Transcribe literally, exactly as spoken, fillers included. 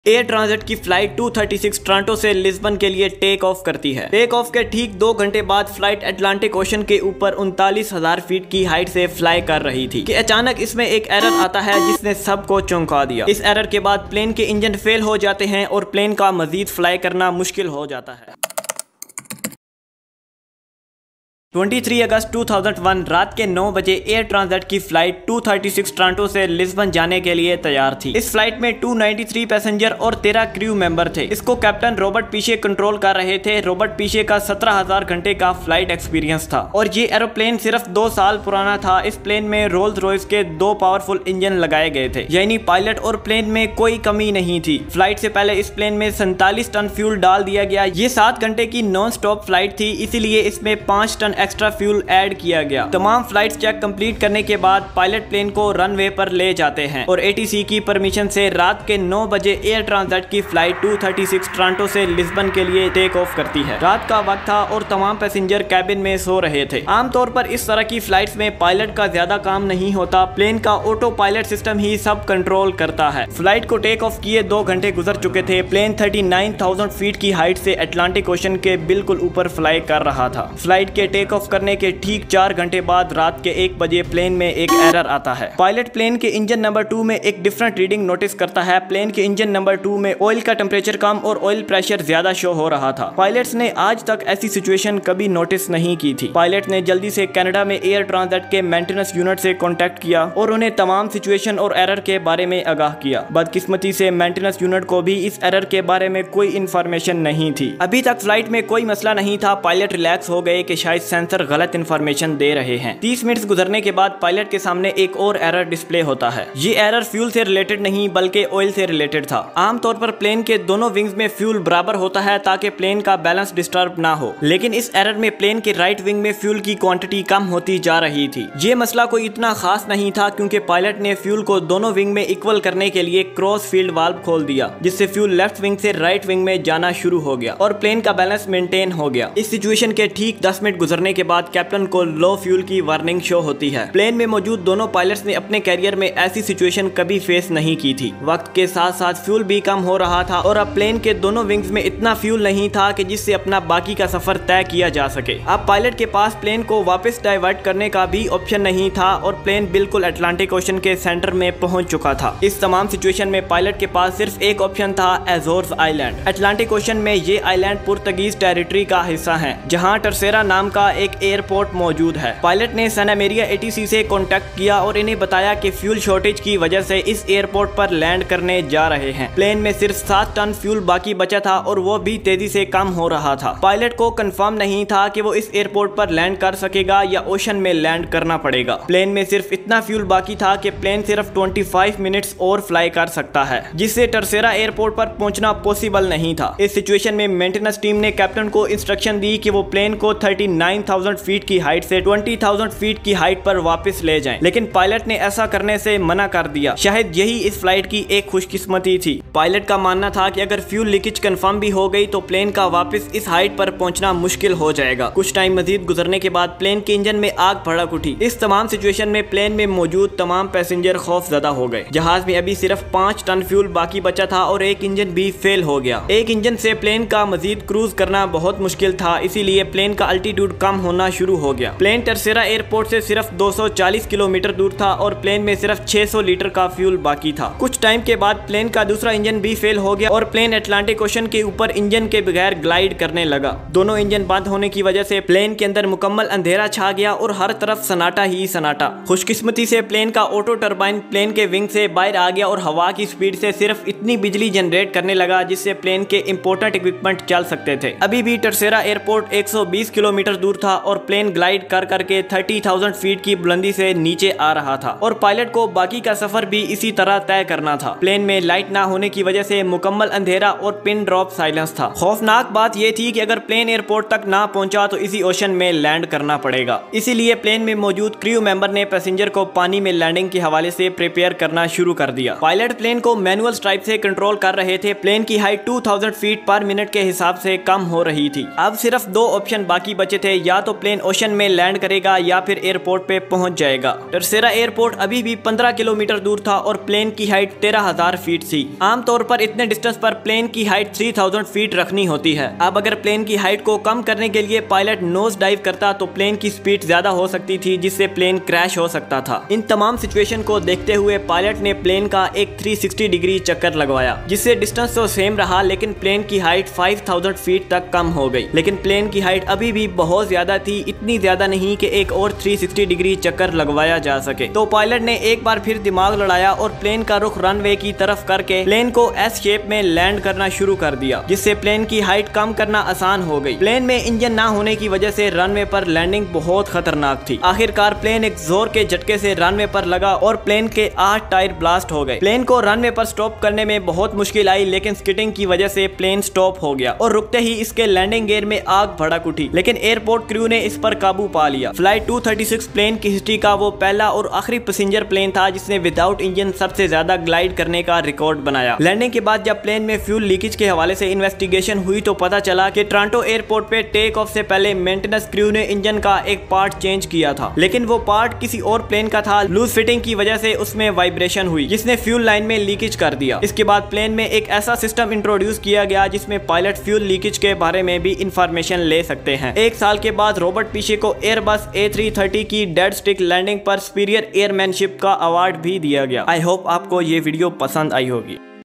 Air transit की flight दो सौ छत्तीस टोरंटो से लिस्बन के लिए टेक ऑफ करती है। टेक ऑफ के ठीक दो घंटे बाद फ्लाइट अटलांटिक ओशन के ऊपर उनतालीस हजार फीट की हाइट से फ्लाई कर रही थी कि अचानक इसमें एक एरर आता है जिसने सबको चौंका दिया। इस एरर के बाद प्लेन के इंजन फेल हो जाते हैं और प्लेन का मजीद फ्लाई करना मुश्किल हो जाता है। तेईस अगस्त दो हज़ार एक रात के नौ बजे एयर ट्रांजिट की फ्लाइट दो सौ छत्तीस टोरंटो से लिस्बन जाने के लिए तैयार थी। इस फ्लाइट में दो सौ तिरानवे पैसेंजर और तेरह क्रू मेंबर थे। इसको कैप्टन रॉबर्ट पीशे कंट्रोल कर रहे थे। रॉबर्ट पीशे का सत्रह हजार घंटे का फ्लाइट एक्सपीरियंस था और ये एरोप्लेन सिर्फ दो साल पुराना था। इस प्लेन में रोल्स रॉयस के दो पावरफुल इंजन लगाए गए थे, यानी पायलट और प्लेन में कोई कमी नहीं थी। फ्लाइट से पहले इस प्लेन में सैंतालीस टन फ्यूल डाल दिया गया। ये सात घंटे की नॉन स्टॉप फ्लाइट थी, इसीलिए इसमें पांच टन एक्स्ट्रा फ्यूल ऐड किया गया। तमाम फ्लाइट्स चेक कंप्लीट करने के बाद पायलट प्लेन को रनवे पर ले जाते हैं और एटीसी की परमिशन से रात के नौ बजे एयर ट्रांजिट की फ्लाइट दो सौ छत्तीस टोरंटो से लिस्बन के लिए टेक ऑफ करती है। रात का वक्त था और तमाम पैसेंजर कैबिन में सो रहे थे। आमतौर पर इस तरह की फ्लाइट्स में पायलट का ज्यादा काम नहीं होता, प्लेन का ऑटो पायलट सिस्टम ही सब कंट्रोल करता है। फ्लाइट को टेक ऑफ किए दो घंटे गुजर चुके थे। प्लेन उनतालीस हज़ार फीट की हाइट से अटलांटिक ओशन के बिल्कुल ऊपर फ्लाई कर रहा था। फ्लाइट के टेक ऑफ करने के ठीक चार घंटे बाद रात के एक बजे प्लेन में एक एरर आता है। पायलट प्लेन के इंजन नंबर टू में एक डिफरेंट रीडिंग नोटिस करता है। प्लेन के इंजन नंबर टू में ऑयल का टेम्परेचर कम और ऑयल प्रेशर ज्यादा शो हो रहा था। पायलट्स ने आज तक ऐसी सिचुएशन कभी नोटिस नहीं की थी। पायलट ने जल्दी से कनाडा में एयर ट्रांजिट के मेंटेनेंस यूनिट से कॉन्टेक्ट किया और उन्हें तमाम सिचुएशन और एरर के बारे में आगाह किया। बदकिस्मती से मेंटेनेंस यूनिट को भी इस एरर के बारे में कोई इंफॉर्मेशन नहीं थी। अभी तक फ्लाइट में कोई मसला नहीं था। पायलट रिलैक्स हो गए कि शायद सेंसर गलत इंफॉर्मेशन दे रहे हैं। तीस मिनट गुजरने के बाद पायलट के सामने एक और एरर डिस्प्ले होता है। ये एरर फ्यूल से रिलेटेड नहीं बल्कि ऑयल से रिलेटेड था। आमतौर पर प्लेन के दोनों विंग्स में फ्यूल बराबर होता है ताकि प्लेन का बैलेंस डिस्टर्ब ना हो, लेकिन इस एरर में प्लेन के राइट विंग में फ्यूल की क्वांटिटी कम होती जा रही थी। ये मसला कोई इतना खास नहीं था क्योंकि पायलट ने फ्यूल को दोनों विंग में इक्वल करने के लिए क्रॉस फील्ड वाल्व खोल दिया, जिससे फ्यूल लेफ्ट विंग से राइट विंग में जाना शुरू हो गया और प्लेन का बैलेंस मेंटेन हो गया। इस सिचुएशन के ठीक दस मिनट गुजरने के बाद कैप्टन को लो फ्यूल की वार्निंग शो होती है। प्लेन में मौजूद दोनों पायलट्स ने अपने कैरियर में ऐसी सिचुएशन कभी फेस नहीं की थी। वक्त के साथ साथ फ्यूल भी कम हो रहा था और अब प्लेन के दोनों विंग्स में इतना फ्यूल नहीं था कि जिससे अपना बाकी का सफर तय किया जा सके। अब पायलट के पास प्लेन को वापस डाइवर्ट करने का भी ऑप्शन नहीं था और प्लेन बिल्कुल अटलांटिक ओशन के सेंटर में पहुंच चुका था। इस तमाम सिचुएशन में पायलट के पास सिर्फ एक ऑप्शन था, एज़ोर्स आइलैंड। अटलांटिक ओशन में ये आइलैंड पुर्तगीज टेरिटरी का हिस्सा है, जहाँ टर्सेरा नाम का एक एयरपोर्ट मौजूद है। पायलट ने सैना मेरिया एटीसी से कांटेक्ट किया और इन्हें बताया कि फ्यूल शॉर्टेज की वजह से इस एयरपोर्ट पर लैंड करने जा रहे हैं। प्लेन में सिर्फ सात टन फ्यूल बाकी बचा था और वो भी तेजी से कम हो रहा था। पायलट को कंफर्म नहीं था कि वो इस एयरपोर्ट पर लैंड कर सकेगा या ओशन में लैंड करना पड़ेगा। प्लेन में सिर्फ इतना फ्यूल बाकी था कि प्लेन सिर्फ पच्चीस मिनट्स और फ्लाई कर सकता है, जिससे टर्सेरा एयरपोर्ट पर पहुंचना पॉसिबल नहीं था। इस सिचुएशन में मेंटेनेंस टीम ने कैप्टन को इंस्ट्रक्शन दी कि वो प्लेन को उनतालीस हज़ार फीट की हाइट से बीस हज़ार फीट की हाइट पर वापस ले जाएं, लेकिन पायलट ने ऐसा करने से मना कर दिया। शायद यही इस फ्लाइट की एक खुशकिस्मती थी। पायलट का मानना था कि अगर फ्यूल लीकेज कंफर्म भी हो गई तो प्लेन का वापस इस हाइट पर पहुंचना मुश्किल हो जाएगा। कुछ टाइम मजीद गुजरने के बाद प्लेन के इंजन में आग भड़क उठी। इस तमाम सिचुएशन में प्लेन में मौजूद तमाम पैसेंजर खौफजदा हो गए। जहाज में अभी सिर्फ पाँच टन फ्यूल बाकी बचा था और एक इंजन भी फेल हो गया। एक इंजन से प्लेन का मजीद क्रूज करना बहुत मुश्किल था, इसीलिए प्लेन का अल्टीट्यूड कम होना शुरू हो गया। प्लेन टर्सेरा एयरपोर्ट से सिर्फ दो सौ चालीस किलोमीटर दूर था और प्लेन में सिर्फ छह सौ लीटर का फ्यूल बाकी था। कुछ टाइम के बाद प्लेन का दूसरा इंजन भी फेल हो गया और प्लेन अटलांटिक ओशन के ऊपर इंजन के बगैर ग्लाइड करने लगा। दोनों इंजन बंद होने की वजह से प्लेन के अंदर मुकम्मल अंधेरा छा गया और हर तरफ सन्नाटा ही सन्नाटा। खुशकिस्मती से प्लेन का ऑटो टर्बाइन प्लेन के विंग से बाहर आ गया और हवा की स्पीड से सिर्फ इतनी बिजली जनरेट करने लगा जिससे प्लेन के इंपोर्टेंट इक्विपमेंट चल सकते थे। अभी भी टर्सेरा एयरपोर्ट एक सौ बीस किलोमीटर दूर था और प्लेन ग्लाइड कर करके तीस हज़ार फीट की बुलंदी से नीचे आ रहा था और पायलट को बाकी का सफर भी इसी तरह तय करना था। प्लेन में लाइट ना होने की वजह से मुकम्मल अंधेरा और पिन ड्रॉप साइलेंस था। खौफनाक बात यह थी कि अगर प्लेन एयरपोर्ट तक ना पहुंचा तो इसी ओशन में लैंड करना पड़ेगा। इसीलिए प्लेन में मौजूद क्रू मेंबर ने पैसेंजर को पानी में लैंडिंग के हवाले से प्रिपेयर करना शुरू कर दिया। पायलट प्लेन को मैनुअल स्ट्राइप से कंट्रोल कर रहे थे। प्लेन की हाइट दो हज़ार फीट पर मिनट के हिसाब से कम हो रही थी। अब सिर्फ दो ऑप्शन बाकी बचे थे, या तो प्लेन ओशन में लैंड करेगा या फिर एयरपोर्ट पे पहुंच जाएगा। टरसेरा एयरपोर्ट अभी भी पंद्रह किलोमीटर दूर था और प्लेन की हाइट तेरह हजार फीट थी। आमतौर पर इतने डिस्टेंस पर प्लेन की हाइट तीन हज़ार फीट रखनी होती है। अब अगर प्लेन की हाइट को कम करने के लिए पायलट नोज डाइव करता तो प्लेन की स्पीड ज्यादा हो सकती थी, जिससे प्लेन क्रैश हो सकता था। इन तमाम सिचुएशन को देखते हुए पायलट ने प्लेन का एक तीन सौ साठ डिग्री चक्कर लगवाया, जिससे डिस्टेंस तो सेम रहा लेकिन प्लेन की हाइट पाँच हज़ार फीट तक कम हो गई। लेकिन प्लेन की हाइट अभी भी बहुत ज्यादा थी, इतनी ज्यादा नहीं कि एक और तीन सौ साठ डिग्री चक्कर लगवाया जा सके। तो पायलट ने एक बार फिर दिमाग लड़ाया और प्लेन का रुख रनवे की तरफ करके प्लेन को एस शेप में लैंड करना शुरू कर दिया, जिससे प्लेन की हाइट कम करना आसान हो गई। प्लेन में इंजन ना होने की वजह से रनवे पर लैंडिंग बहुत खतरनाक थी। आखिरकार प्लेन एक जोर के झटके से रनवे पर लगा और प्लेन के आठ टायर ब्लास्ट हो गए। प्लेन को रनवे पर स्टॉप करने में बहुत मुश्किल आई, लेकिन स्किटिंग की वजह से प्लेन स्टॉप हो गया और रुकते ही इसके लैंडिंग गियर में आग भड़क उठी, लेकिन एयरपोर्ट क्रू ने इस पर काबू पा लिया। फ्लाइट दो सौ छत्तीस प्लेन की हिस्ट्री का वो पहला और आखिरी पैसेंजर प्लेन था जिसने विदाउट इंजन सबसे ज्यादा ग्लाइड करने का रिकॉर्ड बनाया। लैंडिंग के बाद जब प्लेन में फ्यूल लीकेज के हवाले से इन्वेस्टिगेशन हुई तो पता चला कि टोरंटो एयरपोर्ट पे टेक ऑफ से पहले मेंटेनेंस क्रू ने इंजन का एक पार्ट चेंज किया था, लेकिन वो पार्ट किसी और प्लेन का था। लूज फिटिंग की वजह से उसमें वाइब्रेशन हुई, जिसने फ्यूल लाइन में लीकेज कर दिया। इसके बाद प्लेन में एक ऐसा सिस्टम इंट्रोड्यूस किया गया जिसमें पायलट फ्यूल लीकेज के बारे में भी इंफॉर्मेशन ले सकते हैं। एक साल के बाद रॉबर्ट पीशे को एयरबस ए थ्री थर्टी की डेड स्टिक लैंडिंग पर सुपीरियर एयरमैनशिप का अवार्ड भी दिया गया। आई होप आपको ये वीडियो पसंद आई होगी।